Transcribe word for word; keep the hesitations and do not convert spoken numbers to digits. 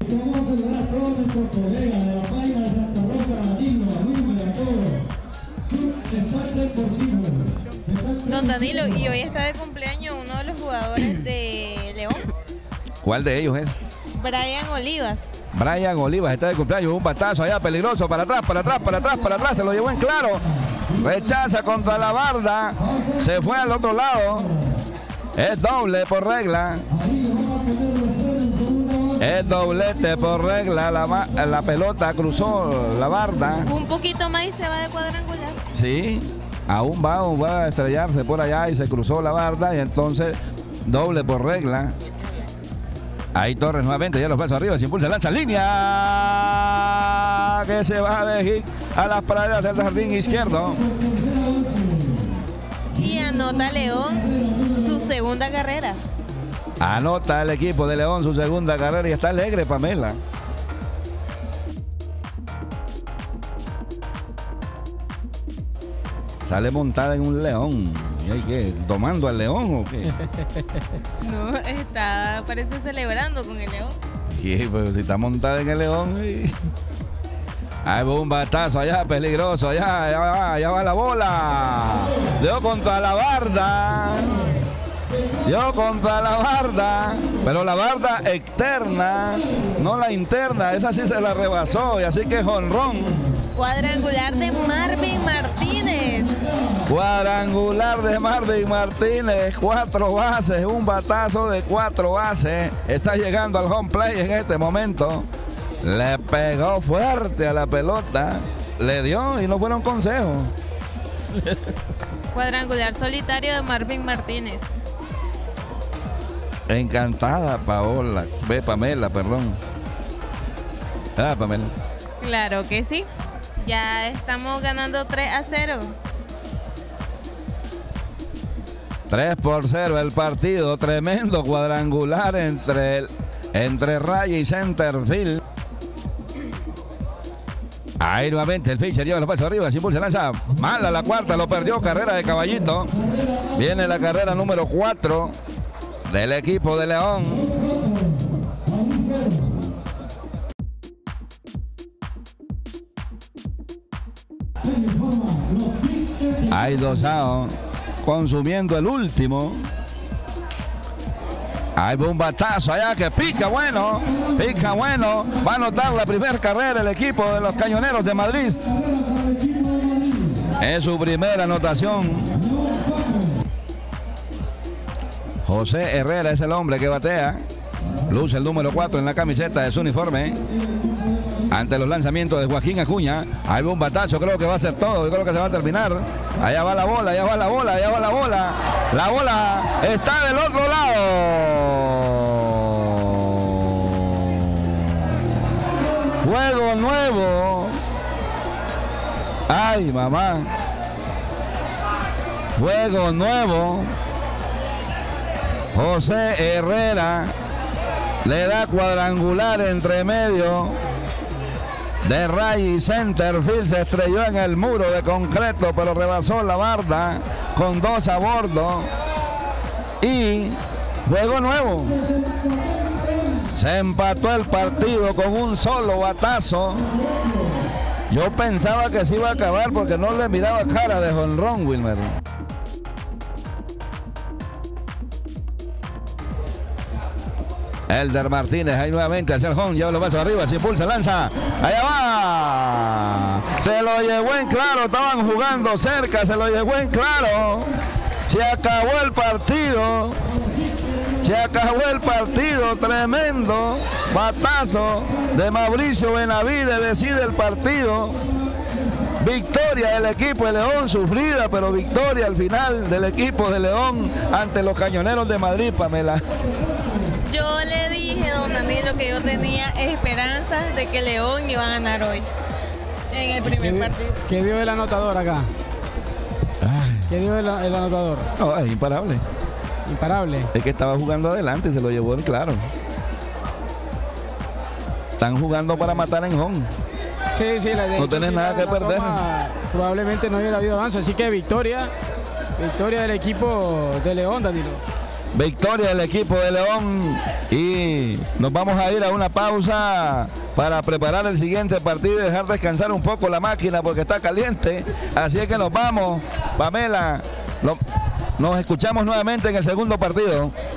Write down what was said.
Vamos a saludar a todos nuestros colegas de la página de Santa Rosa, Danilo, Luis, a todos. Subestante deportivo. Don Danilo, y hoy está de cumpleaños uno de los jugadores de León. ¿Cuál de ellos es? Brian Olivas. Brian Olivas está de cumpleaños, un batazo allá peligroso, para atrás, para atrás, para atrás, para atrás, se lo llevó en claro. Rechaza contra la barda, se fue al otro lado. Es doble por regla. Es doblete por regla, la, la pelota cruzó la barda. Un poquito más y se va de cuadrangular. Sí, aún va, aún va a estrellarse por allá y se cruzó la barda y entonces doble por regla. Ahí Torres nuevamente, ya los pasos arriba, se impulsa, lanza línea que se va de hit a las praderas del jardín izquierdo. Y anota León su segunda carrera. Anota el equipo de León su segunda carrera y está alegre Pamela. Sale montada en un león. ¿Y hay qué? ¿Tomando al león o qué? No, está, parece celebrando con el león. Sí, pero si está montada en el león. Y... Hay un batazo allá, peligroso, allá, allá va, allá va la bola. Dio contra la barda. Dio contra la barda. Pero la barda externa, no la interna, esa sí se la rebasó. Y así que jonrón. Cuadrangular de Marvin Martínez. Cuadrangular de Marvin Martínez, cuatro bases, un batazo de cuatro bases. Está llegando al home play en este momento. Le pegó fuerte a la pelota, le dio y no fueron consejos. Cuadrangular solitario de Marvin Martínez. Encantada Paola, ve Pamela, perdón. Ah, Pamela. Claro que sí. Ya estamos ganando tres a cero. tres por cero el partido. Tremendo cuadrangular entre, entre raya y center field. Ahí nuevamente el pitcher lleva los pasos arriba, se impulsa, lanza. Mala la cuarta, lo perdió. Carrera de Caballito. Viene la carrera número cuatro del equipo de León. Hay dos outs, consumiendo el último. Hay un batazo allá que pica bueno, pica bueno. Va a anotar la primera carrera el equipo de los Cañoneros de Madrid. Es su primera anotación. José Herrera es el hombre que batea. Luce el número cuatro en la camiseta de su uniforme. Ante los lanzamientos de Joaquín Acuña. Hay un batazo, creo que va a ser todo. Yo creo que se va a terminar. Allá va la bola, allá va la bola, allá va la bola. La bola está del otro lado. Juego nuevo. Ay, mamá. Juego nuevo. José Herrera le da cuadrangular entre medio de raya y center field. Se estrelló en el muro de concreto, pero rebasó la barda con dos a bordo. Y juego nuevo. Se empató el partido con un solo batazo. Yo pensaba que se iba a acabar porque no le miraba cara de jonrón, Wilmer. Elder Martínez ahí nuevamente hacia el home, lleva los brazos arriba, se impulsa, lanza, allá va, se lo llevó en claro, estaban jugando cerca, se lo llevó en claro, se acabó el partido, se acabó el partido, tremendo batazo de Mauricio Benavides, decide el partido. Victoria del equipo de León, sufrida, pero victoria al final del equipo de León ante los Cañoneros de Madrid, Pamela. Yo le dije, don Danilo, que yo tenía esperanzas de que León iba a ganar hoy en el primer ¿Qué, partido. ¿Qué dio el anotador acá? Ay. ¿Qué dio el, el anotador? No, es imparable. Imparable. Es que estaba jugando adelante y se lo llevó en claro. Están jugando para matar en home. Sí, sí, la de No hecho, tenés sí, nada la- que la perder. toma, probablemente no hubiera habido avance, así que victoria, victoria del equipo de León, Danilo. Victoria del equipo de León. Y nos vamos a ir a una pausa para preparar el siguiente partido y dejar descansar un poco la máquina porque está caliente. Así es que nos vamos. Pamela, lo, nos escuchamos nuevamente en el segundo partido.